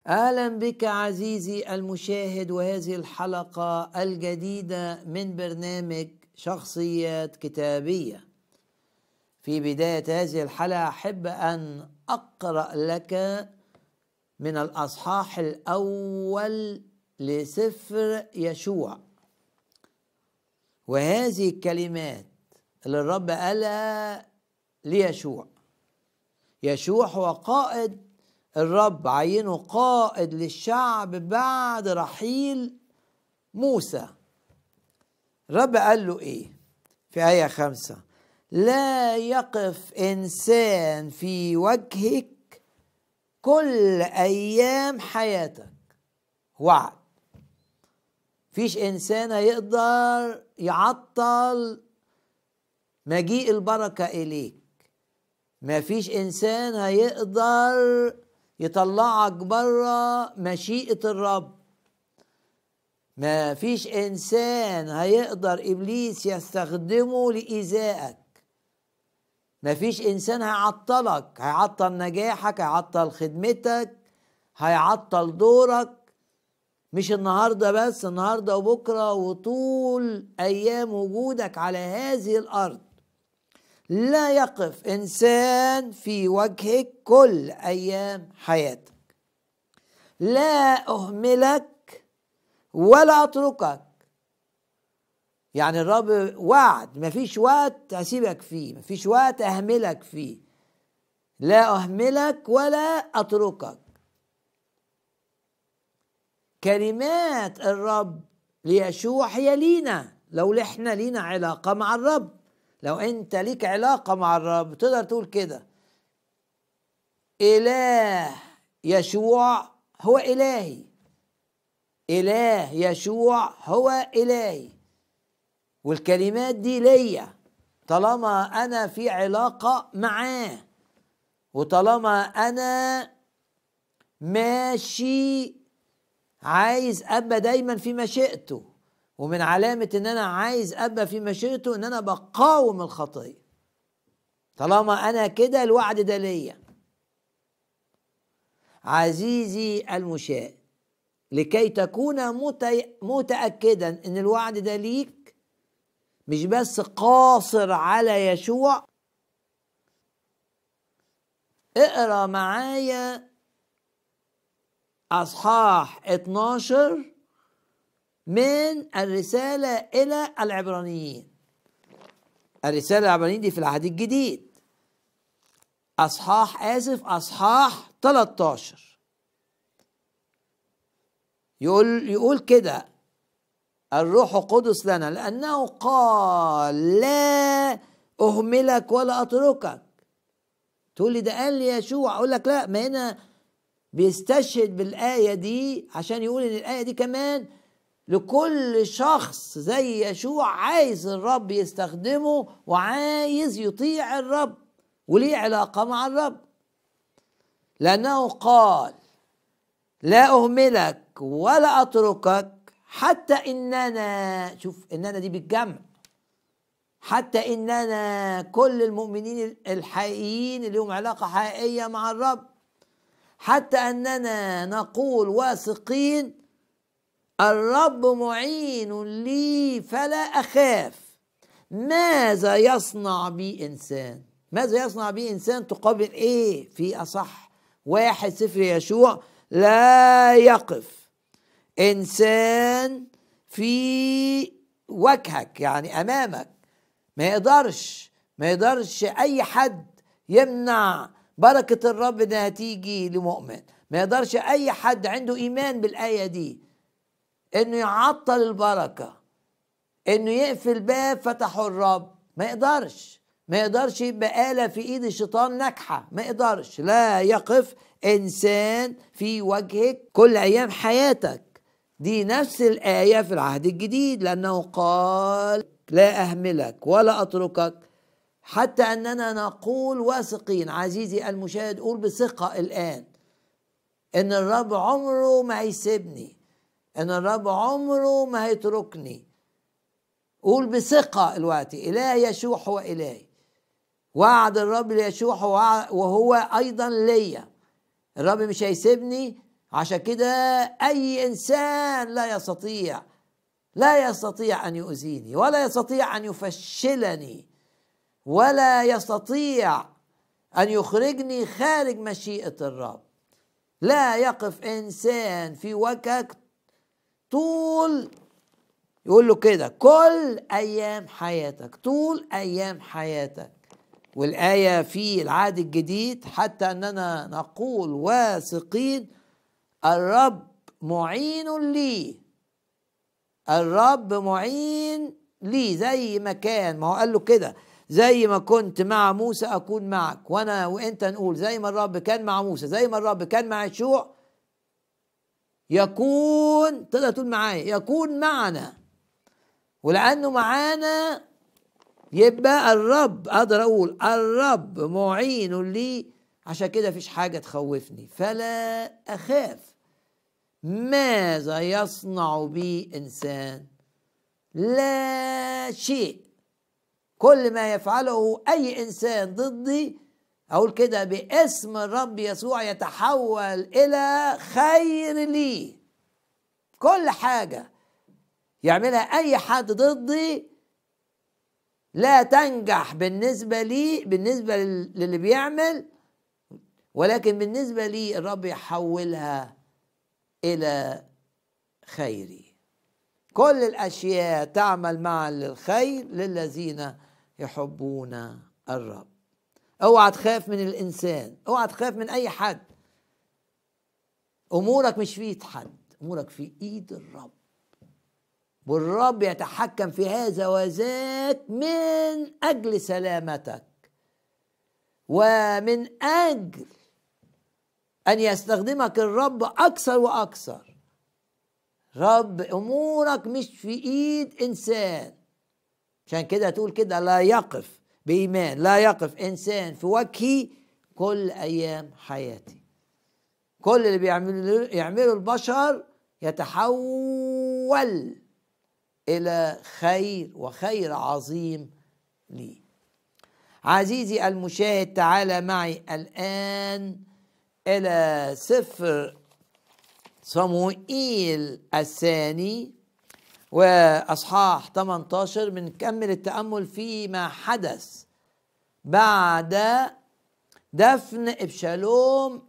أهلا بك عزيزي المشاهد، وهذه الحلقة الجديدة من برنامج شخصيات كتابية. في بداية هذه الحلقة أحب أن أقرأ لك من الأصحاح الأول لسفر يشوع، وهذه الكلمات اللي الرب قالها ليشوع. يشوع هو قائد الرب عينه قائد للشعب بعد رحيل موسى. الرب قال له ايه في آية 5؟ لا يقف إنسان في وجهك كل أيام حياتك. وعد، فيش إنسان هيقدر يعطل مجيء البركة إليك. ما فيش إنسان هيقدر يطلعك بره مشيئة الرب. ما فيش إنسان هيقدر إبليس يستخدمه لإيذائك. ما فيش إنسان هيعطلك، هيعطل نجاحك، هيعطل خدمتك، هيعطل دورك. مش النهاردة بس، النهاردة وبكرة وطول أيام وجودك على هذه الأرض. لا يقف إنسان في وجهك كل أيام حياتك. لا أهملك ولا أتركك. يعني الرب وعد، مفيش وقت هسيبك فيه، مفيش وقت أهملك فيه. لا أهملك ولا أتركك. كلمات الرب ليشوع هي لينا، لو احنا لينا علاقة مع الرب. لو انت ليك علاقة مع الرب تقدر تقول كده: إله يشوع هو إلهي. إله يشوع هو إلهي، والكلمات دي ليا طالما أنا في علاقة معاه، وطالما أنا ماشي عايز أبقى دايما في مشيئته. ومن علامة ان انا عايز ابقى في مشيئته ان انا بقاوم الخطية. طالما انا كده الوعد ده ليا. عزيزي المشاهد، لكي تكون متأكدا ان الوعد ده ليك، مش بس قاصر على يشوع، اقرأ معايا اصحاح 12 من الرسالة إلى العبرانيين. الرسالة العبرانيين دي في العهد الجديد. أصحاح 13 يقول كده الروح القدس لنا: لأنه قال لا أهملك ولا أتركك. تقول لي ده قال لي يشوع، أقول لك لا، ما هنا بيستشهد بالآية دي عشان يقول إن الآية دي كمان لكل شخص زي يشوع عايز الرب يستخدمه وعايز يطيع الرب وليه علاقة مع الرب. لأنه قال لا أهملك ولا أتركك حتى إننا، شوف إننا دي بالجمع، حتى إننا كل المؤمنين الحقيقيين اللي هم علاقة حقيقية مع الرب، حتى أننا نقول واثقين الرب معين لي فلا أخاف. ماذا يصنع بي إنسان؟ ماذا يصنع بي إنسان تقابل إيه في أصح 1 سفر يشوع؟ لا يقف إنسان في وجهك، يعني أمامك. ما يقدرش أي حد يمنع بركة الرب إنها تيجي لمؤمن. ما يقدرش أي حد عنده إيمان بالآية دي انه يعطل البركة، انه يقفل باب فتحه الرب. ما يقدرش يبقى آلة في ايد الشيطان ناجحة. ما يقدرش. لا يقف انسان في وجهك كل ايام حياتك. دي نفس الآية في العهد الجديد. لأنه قال لا أهملك ولا أتركك حتى أننا نقول واثقين. عزيزي المشاهد، قول بثقة الآن إن الرب عمره ما هيسيبني، إن الرب عمره ما هيتركني. قول بثقة الوقت: إله يشوع هو إلهي. وعد الرب ليشوع وهو أيضا ليا. الرب مش هيسيبني عشان كده أي إنسان لا يستطيع أن يؤذيني، ولا يستطيع أن يفشلني، ولا يستطيع أن يخرجني خارج مشيئة الرب. لا يقف إنسان في وجهك طول، يقول له كده، كل أيام حياتك، طول أيام حياتك. والآية في العهد الجديد حتى أننا نقول واثقين الرب معين لي، الرب معين لي. زي ما كان، ما هو قال له كده، زي ما كنت مع موسى أكون معك. وأنا وإنت نقول زي ما الرب كان مع موسى، زي ما الرب كان مع يشوع، يكون، تقدر تقول معايا، يكون معنا. ولأنه معانا يبقى الرب، أقدر أقول الرب معين لي. عشان كده مفيش حاجة تخوفني، فلا أخاف ماذا يصنع بي إنسان، لا شيء. كل ما يفعله أي إنسان ضدي، أقول كده، باسم الرب يسوع يتحول إلى خير لي. كل حاجة يعملها أي حد ضدي لا تنجح بالنسبة لي، بالنسبة للي بيعمل، ولكن بالنسبة لي الرب يحولها إلى خيري. كل الأشياء تعمل معا للخير للذين يحبون الرب. اوعى تخاف من الإنسان، اوعى تخاف من أي حد. أمورك مش في إيد حد، أمورك في إيد الرب، والرب يتحكم في هذا وذاك من أجل سلامتك، ومن أجل أن يستخدمك الرب أكثر وأكثر. رب، أمورك مش في إيد إنسان. عشان كده تقول كده، لا يقف بإيمان، لا يقف إنسان في وجهي كل أيام حياتي. كل اللي يعمله البشر يتحول إلى خير، وخير عظيم لي. عزيزي المشاهد، تعال معي الآن إلى سفر صموئيل الثاني وأصحاح 18. بنكمل التأمل فيما حدث بعد دفن أبشالوم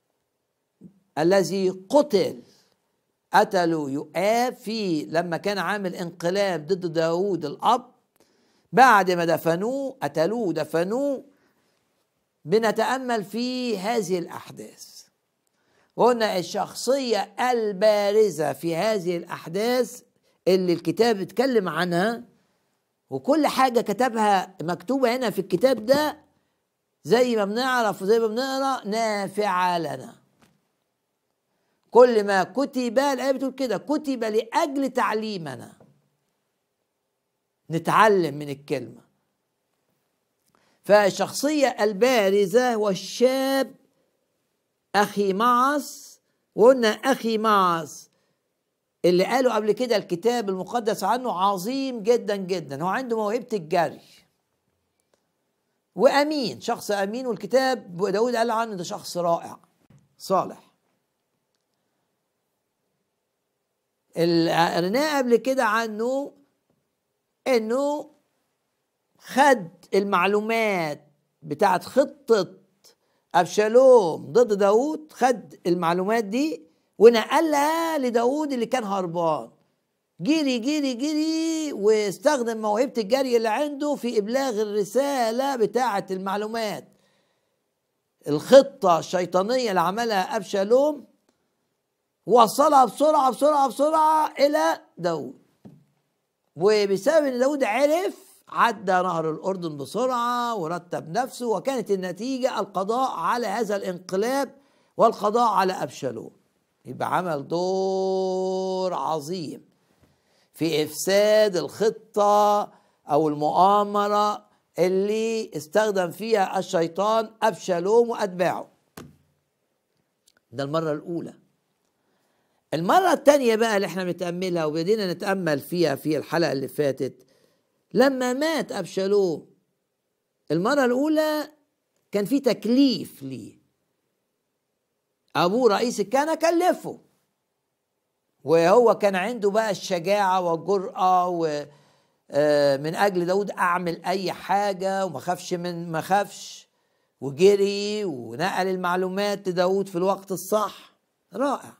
الذي قتلوا يؤاب في لما كان عامل انقلاب ضد داود الأب. بعد ما دفنوه، قتلوه، دفنوه. بنتأمل في هذه الأحداث، وقلنا الشخصية البارزة في هذه الأحداث اللي الكتاب اتكلم عنها، وكل حاجة كتبها مكتوبة هنا في الكتاب ده، زي ما بنعرف وزي ما بنقرأ، نافعة لنا. كل ما كتب، الآية بتقول كده، كتب لأجل تعليمنا، نتعلم من الكلمة. فالشخصية البارزة والشاب أخي معص. وقلنا أخي معص اللي قالوا قبل كده الكتاب المقدس عنه عظيم جدا جدا. هو عنده موهبة الجري وأمين، شخص أمين. والكتاب داود قال عنه ده شخص رائع صالح. قريناه قبل كده عنه انه خد المعلومات بتاعت خطة أبشالوم ضد داود، خد المعلومات دي ونقلها لداود اللي كان هربان. جري جري جري، واستخدم موهبة الجري اللي عنده في إبلاغ الرسالة بتاعت المعلومات، الخطة الشيطانية اللي عملها أبشالوم، وصلها بسرعة بسرعة بسرعة إلى داود. وبسبب ان داود عرف، عدى نهر الأردن بسرعة ورتب نفسه، وكانت النتيجة القضاء على هذا الانقلاب والقضاء على أبشالوم. يبقى عمل دور عظيم في إفساد الخطة أو المؤامرة اللي استخدم فيها الشيطان أبشالوم وأتباعه. ده المرة الأولى. المرة الثانية بقى اللي احنا بنتأملها وبدينا نتأمل فيها في الحلقة اللي فاتت، لما مات أبشالوم. المرة الأولى كان في تكليف ليه، ابوه رئيس الكهنة كلفه، وهو كان عنده بقى الشجاعة والجرأة من اجل داود اعمل اي حاجة وما خافش ما خافش، وجري ونقل المعلومات لداود في الوقت الصح. رائع.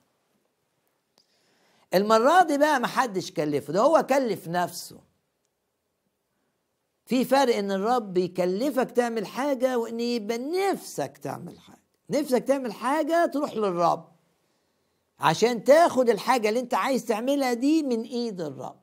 المرة دي بقى ما حدش كلفه، ده هو كلف نفسه. في فرق ان الرب يكلفك تعمل حاجة وان يبقى نفسك تعمل حاجة. نفسك تعمل حاجة تروح للرب عشان تاخد الحاجة اللي انت عايز تعملها دي من ايد الرب.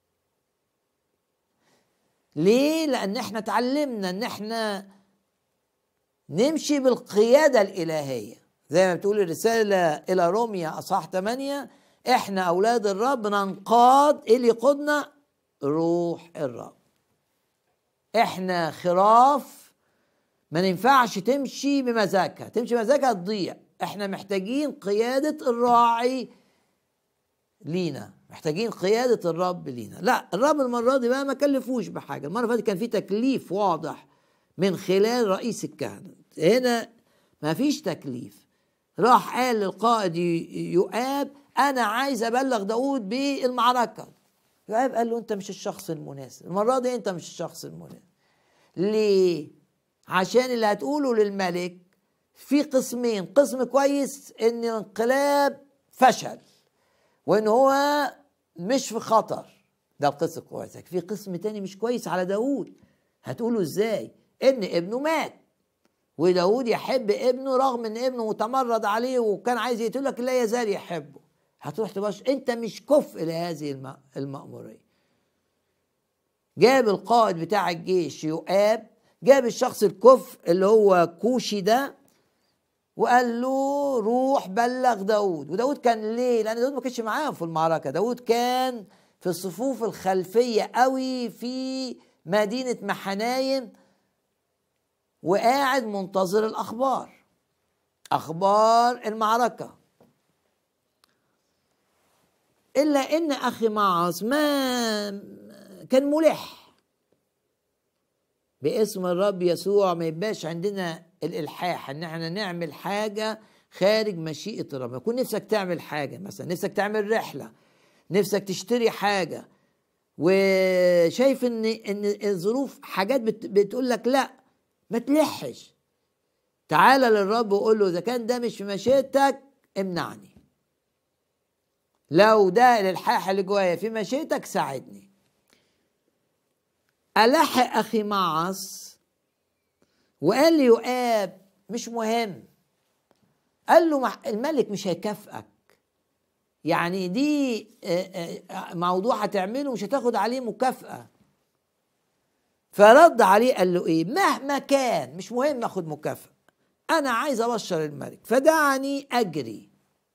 ليه؟ لان احنا اتعلمنا ان احنا نمشي بالقيادة الالهية، زي ما بتقول الرسالة الى روميا اصحاح 8، احنا اولاد الرب ننقاد. ايه اللي يقودنا؟ روح الرب. احنا خراف ما ينفعش تمشي بمزاجها، تمشي بمزاجها تضيع. احنا محتاجين قيادة الراعي لينا، محتاجين قيادة الرب لينا. لا، الرب المرة دي بقى ما كلفوش بحاجة. المرة اللي فاتت كان في تكليف واضح من خلال رئيس الكهنة، هنا ما فيش تكليف. راح قال للقائد يؤاب انا عايز ابلغ داود بالمعركة. يؤاب قال له انت مش الشخص المناسب، المرة دي انت مش الشخص المناسب. ليه؟ عشان اللي هتقوله للملك في قسمين، قسم كويس ان الانقلاب فشل وان هو مش في خطر، ده القسم كويس. في قسم تاني مش كويس على داود، هتقوله ازاي؟ ان ابنه مات وداود يحب ابنه رغم ان ابنه متمرد عليه وكان عايز يقتلك، لا يزال يحبه. هتروح تبقى انت مش كفء لهذه المأمورية. جاب القائد بتاع الجيش يؤاب، جاب الشخص الكفء اللي هو كوشي ده وقال له روح بلغ داود. وداود كان ليه؟ لان داود ما كانش معاهم في المعركة، داود كان في الصفوف الخلفية قوي في مدينة محنايم وقاعد منتظر الأخبار، أخبار المعركة. إلا إن أخي معص ما كان ملح باسم الرب يسوع. ما يبقاش عندنا الإلحاح إن احنا نعمل حاجة خارج مشيئة الرب. يكون نفسك تعمل حاجة، مثلا نفسك تعمل رحلة، نفسك تشتري حاجة، وشايف إن الظروف حاجات بتقول لك لا، ما تلحش. تعالى للرب وقول له إذا كان ده مش في مشيئتك امنعني، لو ده الإلحاح اللي جوايا في مشيئتك ساعدني. ألح أخي معص وقال لي يؤاب مش مهم. قال له الملك مش هيكافئك، يعني دي موضوع هتعمله مش هتاخد عليه مكافأة. فرد عليه قال له ايه؟ مهما كان مش مهم اخد مكافأة، انا عايز ابشر الملك فدعني اجري.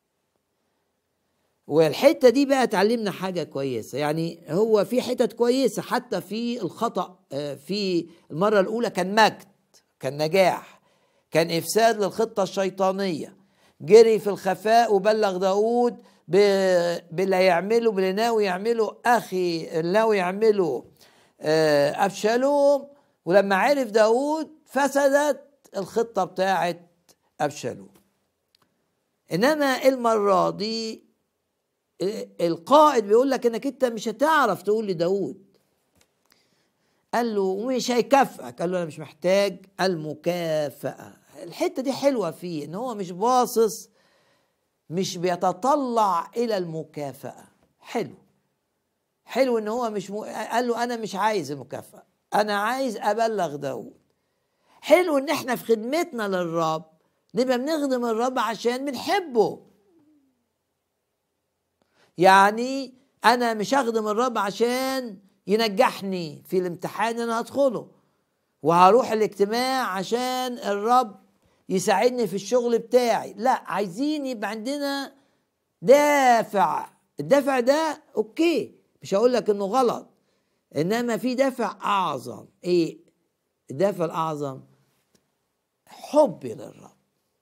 والحتة دي بقى تعلمنا حاجة كويسة، يعني هو في حتت كويسة حتى في الخطأ. في المرة الأولى كان مجد، كان نجاح، كان إفساد للخطة الشيطانية. جري في الخفاء وبلغ داود باللي يعمله، باللي ناوي يعمله أخي، اللي ناوي يعمله أبشالوم. ولما عرف داود فسدت الخطة بتاعت أبشالوم. إنما المرة دي القائد بيقول لك انك انت مش هتعرف تقول لداود. قال له ومش هيكافئك. قال له انا مش محتاج المكافأة. الحتة دي حلوة فيه ان هو مش باصص، مش بيتطلع الى المكافأة. حلو ان هو مش قال له انا مش عايز المكافأة، انا عايز ابلغ داود. حلو ان احنا في خدمتنا للرب نبقى بنخدم الرب عشان بنحبه. يعني أنا مش هخدم الرب عشان ينجحني في الامتحان اللي أنا هدخله، وهروح الاجتماع عشان الرب يساعدني في الشغل بتاعي. لا، عايزين يبقى عندنا دافع. الدافع ده أوكي، مش هقول لك إنه غلط، إنما في دافع أعظم. إيه الدافع الأعظم؟ حبي للرب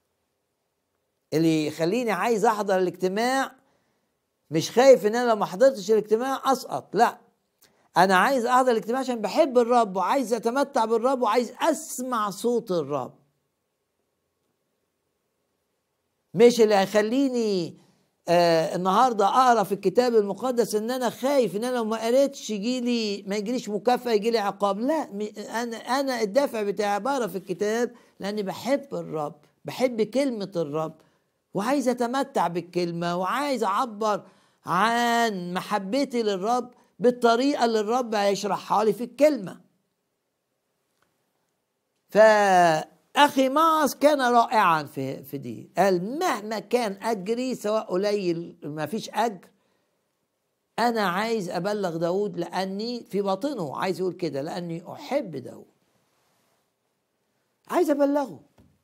اللي يخليني عايز أحضر الاجتماع. مش خايف ان انا لو ما حضرتش الاجتماع اسقط، لا، انا عايز احضر الاجتماع عشان بحب الرب وعايز اتمتع بالرب وعايز اسمع صوت الرب. مش اللي هيخليني النهارده اقرا في الكتاب المقدس ان انا خايف ان انا لو ما قريتش ما يجيليش مكافاه، يجيلي عقاب. لا، انا الدافع بتاعي بقرا في الكتاب لاني بحب الرب، بحب كلمه الرب، وعايز اتمتع بالكلمه، وعايز اعبر عن محبتي للرب بالطريقه اللي الرب هيشرحها لي في الكلمه. فأخي معص كان رائعا في دي، قال مهما كان أجري سواء قليل ما فيش أجر، أنا عايز أبلغ داود لأني في باطنه عايز يقول كده، لأني أحب داود، عايز أبلغه.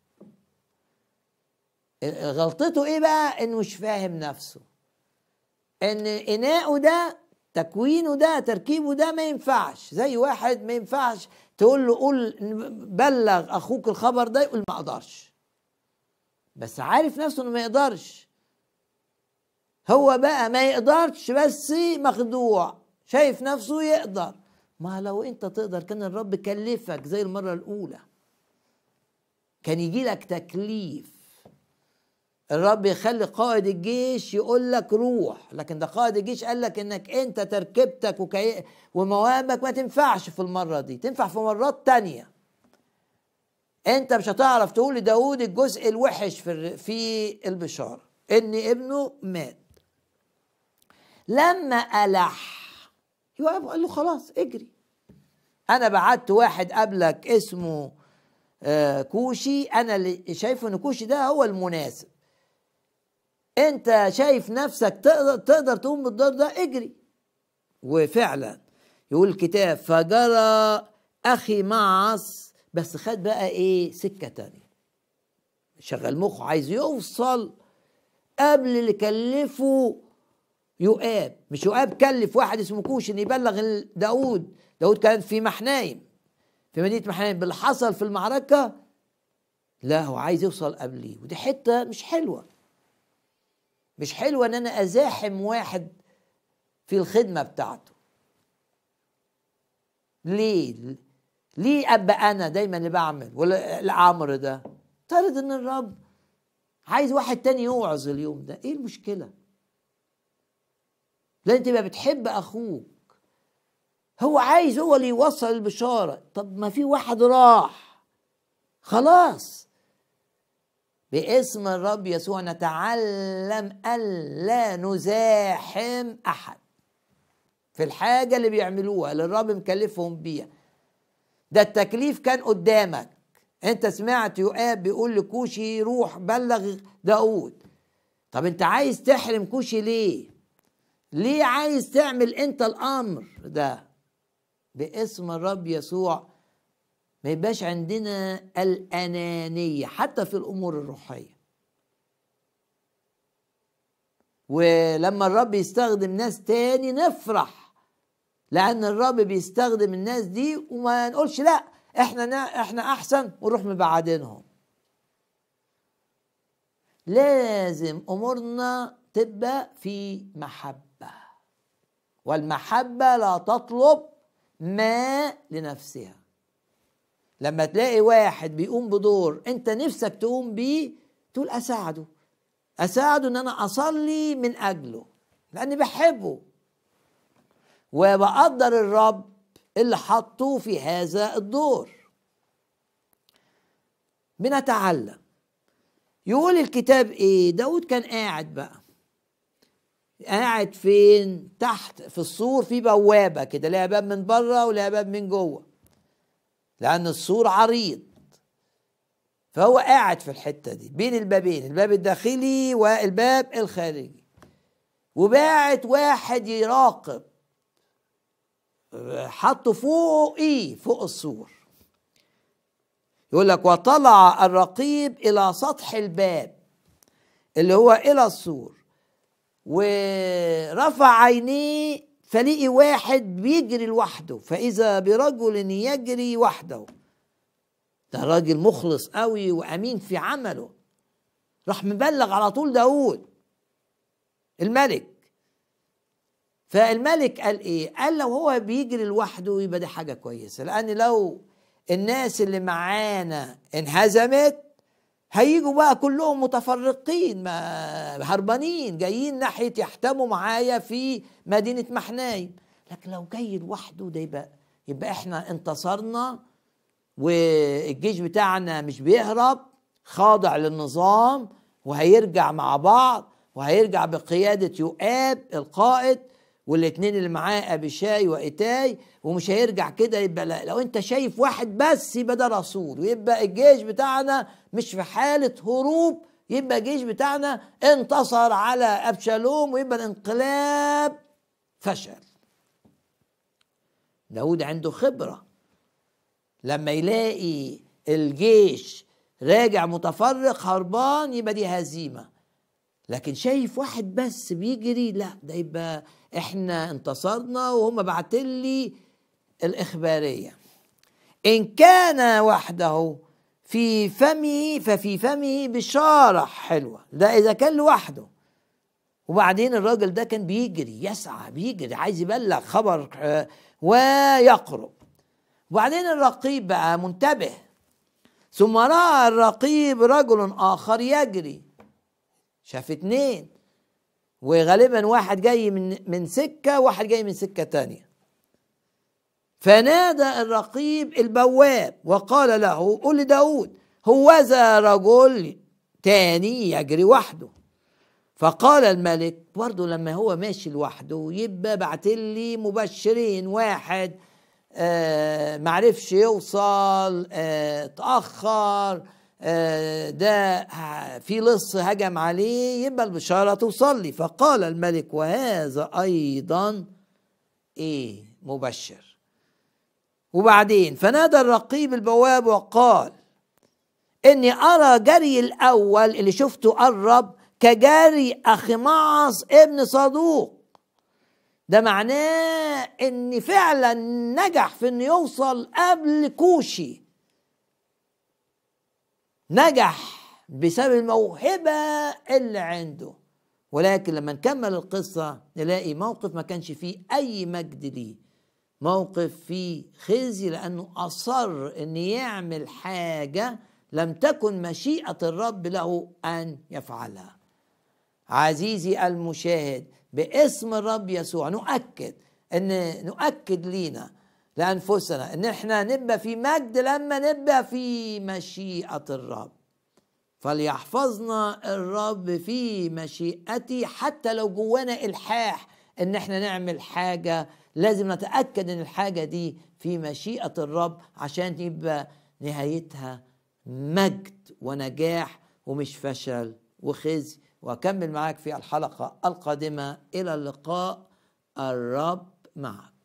غلطته إيه بقى؟ إنه مش فاهم نفسه، إن إناؤه ده، تكوينه ده، تركيبه ده ما ينفعش. زي واحد ما ينفعش تقول له قول بلغ اخوك الخبر ده، يقول ما اقدرش، بس عارف نفسه انه ما يقدرش. هو بقى ما يقدرش بس مخدوع، شايف نفسه يقدر. ما لو انت تقدر كان الرب كلفك زي المرة الاولى، كان يجي لك تكليف. الرب يخلي قائد الجيش يقول لك روح، لكن ده قائد الجيش قال لك انك انت تركيبتك ومواهبك ما تنفعش في المرة دي، تنفع في مرات تانية. انت مش هتعرف تقول لداود الجزء الوحش في البشارة ان ابنه مات. لما ألح يوقف قال له خلاص اجري، انا بعت واحد قبلك اسمه كوشي، انا اللي شايفه ان كوشي ده هو المناسب، انت شايف نفسك تقدر تقوم بالدور ده، اجري. وفعلا يقول الكتاب فجرى اخي معص، بس خد بقى ايه سكة تانية، شغل مخه، عايز يوصل قبل اللي كلفه يؤاب. مش يؤاب كلف واحد اسمه كوش ان يبلغ داود. داود كان في محنايم، في مدينة محنايم، باللي حصل في المعركة. لا، هو عايز يوصل قبليه، ودي حتة مش حلوة. مش حلوة ان انا ازاحم واحد في الخدمة بتاعته. ليه ابقى انا دايما اللي بعمل ولا العمر ده؟ افترض ان الرب عايز واحد تاني يوعظ اليوم ده، ايه المشكلة؟ لان تبقى بتحب اخوك، هو عايز هو اللي يوصل البشارة. طب ما في واحد راح خلاص. باسم الرب يسوع نتعلم ألا نزاحم أحد في الحاجة اللي بيعملوها اللي الرب مكلفهم بيها. ده التكليف كان قدامك، انت سمعت يؤاب بيقول لكوشي روح بلغ داود. طب انت عايز تحرم كوشي ليه عايز تعمل انت الامر ده؟ باسم الرب يسوع ما يبقاش عندنا الأنانية حتى في الأمور الروحية. ولما الرب يستخدم ناس تاني نفرح، لأن الرب بيستخدم الناس دي، وما نقولش لا احنا أحسن ونروح مبعدينهم. لازم أمورنا تبقى في محبة، والمحبة لا تطلب ما لنفسها. لما تلاقي واحد بيقوم بدور انت نفسك تقوم بيه، تقول اساعده ان انا اصلي من اجله لاني بحبه وبقدر الرب اللي حطه في هذا الدور. بنتعلم. يقول الكتاب ايه؟ داود كان قاعد فين؟ تحت في السور، في بوابة كده لها باب من بره ولها باب من جوه، لأن السور عريض. فهو قاعد في الحتة دي بين البابين، الباب الداخلي والباب الخارجي، وباعت واحد يراقب، حطه فوق السور. يقول لك وطلع الرقيب إلى سطح الباب اللي هو إلى السور، ورفع عينيه فلقي واحد بيجري لوحده، فإذا برجل يجري وحده. ده راجل مخلص قوي وأمين في عمله، راح مبلغ على طول داود الملك. فالملك قال ايه؟ قال لو هو بيجري لوحده يبقى دي حاجة كويسة، لأن لو الناس اللي معانا انهزمت هيجوا بقى كلهم متفرقين هربانين جايين ناحية يحتموا معايا في مدينة محنايم. لكن لو جاي لوحده ده يبقى احنا انتصرنا، والجيش بتاعنا مش بيهرب، خاضع للنظام، وهيرجع مع بعض، وهيرجع بقيادة يؤاب القائد والاثنين اللي معاه أبيشاي وإيتاي، ومش هيرجع كده. يبقى لا، لو انت شايف واحد بس يبقى ده رسول، ويبقى الجيش بتاعنا مش في حالة هروب، يبقى الجيش بتاعنا انتصر على أبشالوم، ويبقى الانقلاب فشل. داود عنده خبرة، لما يلاقي الجيش راجع متفرق هربان يبقى دي هزيمة. لكن شايف واحد بس بيجري، لا ده يبقى احنا انتصرنا، وهم بعتلي الإخبارية. إن كان وحده في فمه ففي فمه بشارة حلوة. ده إذا كان لوحده. وبعدين الراجل ده كان بيجري، يسعى، بيجري، عايز يبلغ خبر ويقرب. وبعدين الرقيب بقى منتبه، ثم رأى الرقيب رجل آخر يجري. شاف اتنين، وغالبا واحد جاي من سكة، واحد جاي من سكة تانية. فنادى الرقيب البواب وقال له: قل لداود هوذا رجل تاني يجري وحده. فقال الملك: برضه لما هو ماشي لوحده يبقى بعتلي مبشرين، واحد معرفش يوصل، تأخر، ده في لص هجم عليه، يبقى البشارة توصل لي. فقال الملك: وهذا أيضا مبشر. وبعدين فنادى الرقيب البواب وقال: إني أرى جري الأول اللي شفته قرب كجري أخيمعص ابن صدوق. ده معناه إن فعلا نجح في إنه يوصل قبل كوشي، نجح بسبب الموهبة اللي عنده. ولكن لما نكمل القصة نلاقي موقف ما كانش فيه أي مجد ليه، موقف فيه خزي، لأنه أصر أن يعمل حاجة لم تكن مشيئة الرب له أن يفعلها. عزيزي المشاهد، باسم الرب يسوع نؤكد لينا لأنفسنا أن احنا نبقى في مجد لما نبقى في مشيئة الرب. فليحفظنا الرب في مشيئتي. حتى لو جوانا إلحاح أن احنا نعمل حاجة، لازم نتأكد أن الحاجة دي في مشيئة الرب، عشان يبقى نهايتها مجد ونجاح ومش فشل وخزي. وأكمل معاك في الحلقة القادمة. إلى اللقاء، الرب معك.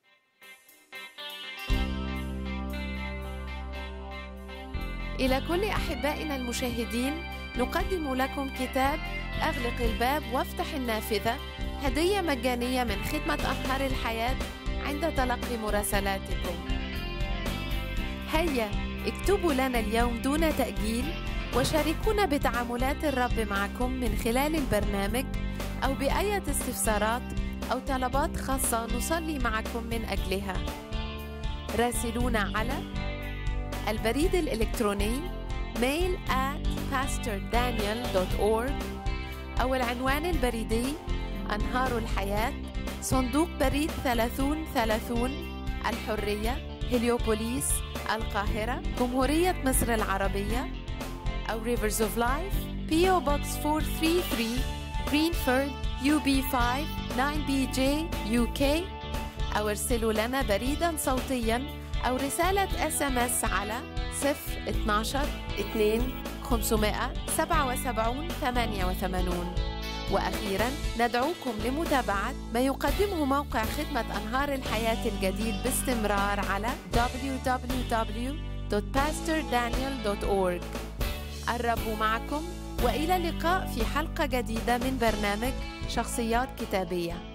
إلى كل أحبائنا المشاهدين، نقدم لكم كتاب أغلق الباب وافتح النافذة، هدية مجانية من خدمة أنهار الحياة عند تلقي مراسلاتكم. هيا اكتبوا لنا اليوم دون تأجيل، وشاركونا بتعاملات الرب معكم من خلال البرنامج، أو بأية استفسارات أو طلبات خاصة نصلي معكم من أجلها. راسلونا على البريد الإلكتروني mail@pastordaniel.org، أو العنوان البريدي أنهار الحياة، صندوق بريد 3030 الحرية، هليوبوليس، القاهرة، جمهورية مصر العربية، أو Rivers of Life PO Box 433 Greenford UB5 9BJ UK، أو ارسلوا لنا بريداً صوتياً أو رسالة SMS على 012 2 577 88. وأخيراً ندعوكم لمتابعة ما يقدمه موقع خدمة أنهار الحياة الجديد باستمرار على www.pastordaniel.org. الرب معكم، وإلى اللقاء في حلقة جديدة من برنامج شخصيات كتابية.